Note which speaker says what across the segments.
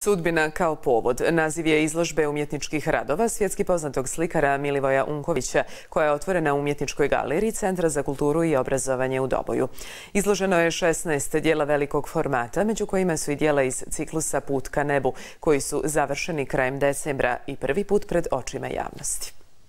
Speaker 1: Sudbina kao povod. Naziv je izložbe umjetničkih radova svjetski poznatog slikara Milivoja Unkovića, koja je otvorena u umjetničkoj galeriji Centra za kulturu i obrazovanje u Doboju. Izloženo je 16 dijela velikog formata, među kojima su i dijela iz ciklusa Put ka nebu, koji su završeni krajem decembra i prvi put pred očima javnosti.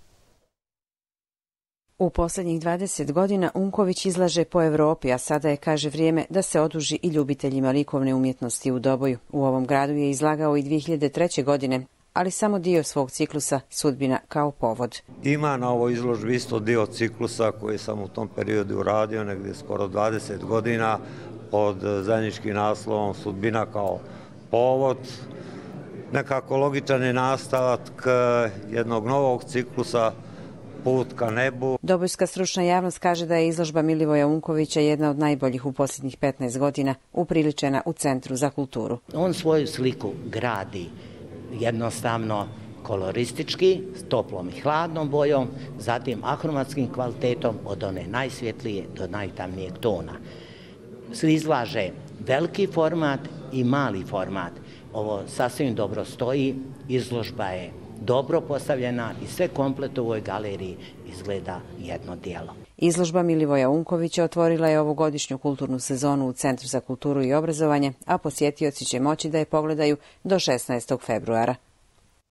Speaker 2: U posljednjih 20 godina Unković izlaže po Evropi, a sada je, kaže, vrijeme da se oduži i ljubiteljima likovne umjetnosti u Doboju. U ovom gradu je izlagao i 2003. godine, ali samo dio svog ciklusa Sudbina kao povod.
Speaker 3: Ima na ovoj izložbi isto dio ciklusa koji sam u tom periodu uradio, negdje skoro 20 godina, pod zajedničkim naslovom Sudbina kao povod. Nekako logičan je nastavak jednog novog ciklusa Put ka nebu.
Speaker 2: Dobojska stručna javnost kaže da je izložba Milivoja Unkovića jedna od najboljih u posljednjih 15 godina, upriličena u Centru za kulturu.
Speaker 4: On svoju sliku gradi jednostavno koloristički, s toplom i hladnom bojom, zatim ahromatskim kvalitetom od one najsvjetlije do najtamnijeg tona. Izlaže veliki format i mali format. Ovo sasvim dobro stoji, izložba je dobro postavljena i sve komplet u ovoj galeriji izgleda jedno dijelo.
Speaker 2: Izložba Milivoja Unkovića otvorila je ovogodišnju kulturnu sezonu u Centru za kulturu i obrazovanje, a posjetioci će moći da je pogledaju do 16. februara.